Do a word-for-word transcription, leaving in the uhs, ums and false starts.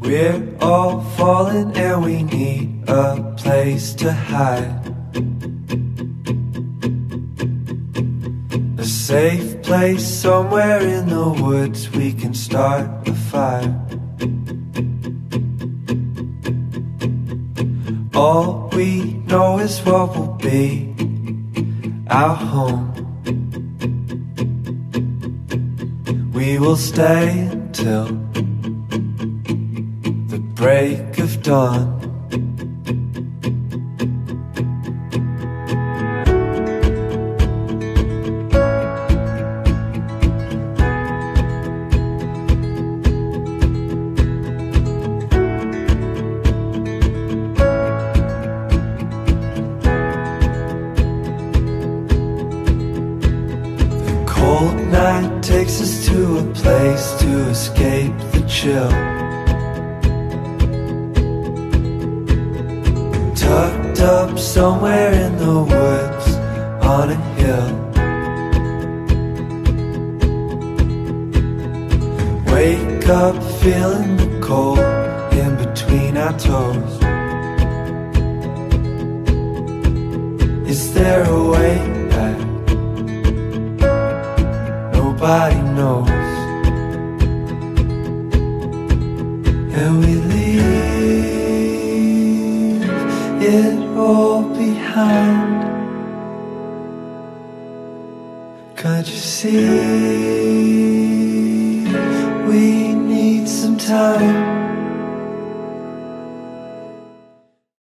We're all falling and we need a place to hide, a safe place somewhere in the woods we can start a fire. All we know is what will be our home. We will stay until the break of dawn. Cold night takes us to a place to escape the chill, tucked up somewhere in the woods on a hill. Wake up feeling the cold in between our toes. Is there a way back? Nobody knows. And we leave it all behind. Can't you see? We need some time.